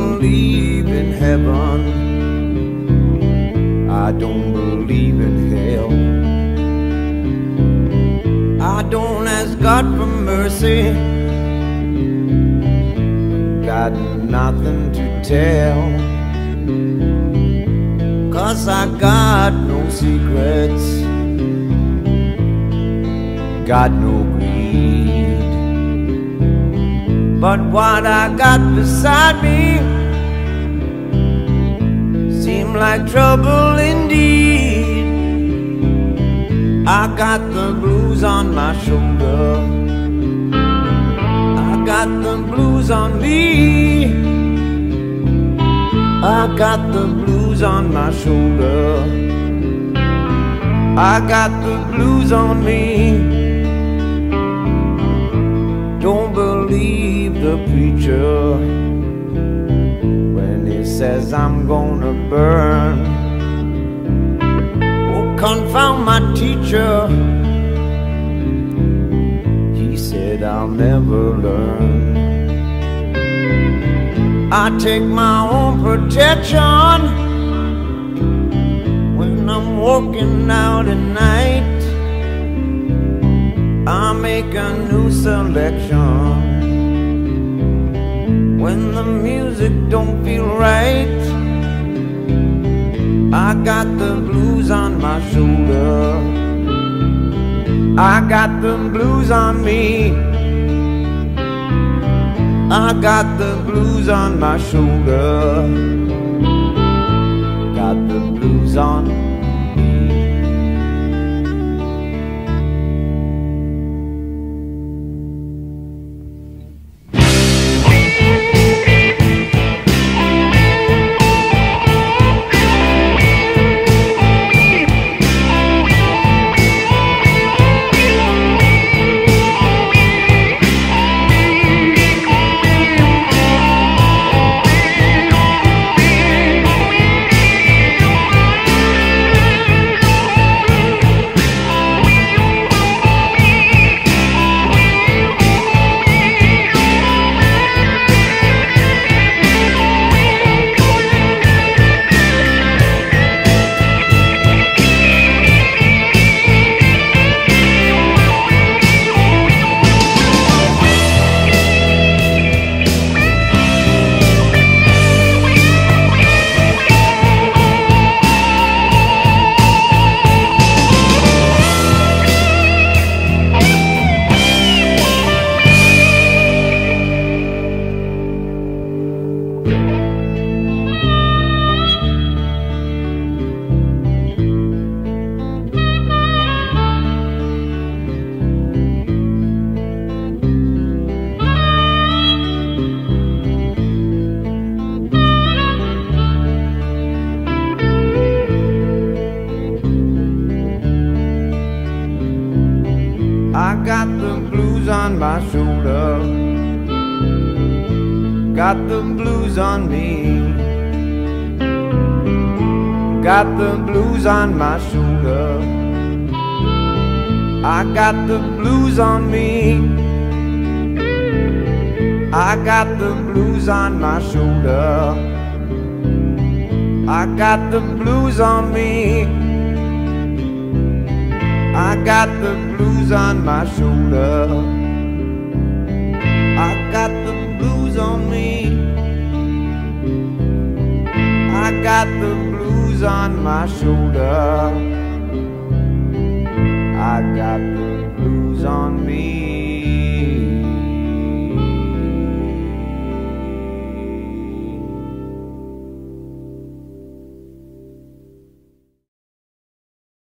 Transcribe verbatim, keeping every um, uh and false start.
believe in heaven, I don't believe in hell. I don't ask God for mercy, got nothing to tell. 'Cause I got no secrets, got no greed. But what I got beside me seem like trouble indeed. I got the blues on my shoulder, I got the blues on me. I got the blues on my shoulder, I got the blues on me. Don't believe the preacher when he says I'm gonna burn. Oh, confound my teacher, he said I'll never learn. I take my own protection when I'm walking out at night. I make a new selection when the music don't feel right. I got the blues on my shoulder, I got the blues on me. I got the blues on my shoulder, got the blues on me. I got the blues on my shoulder, got the blues on me. Got the blues on my shoulder, I got the blues on me. I got the blues on my shoulder, I got the blues on me. I got the blues on my shoulder, I got the blues on me. I got the blues on my shoulder, I got the blues on me.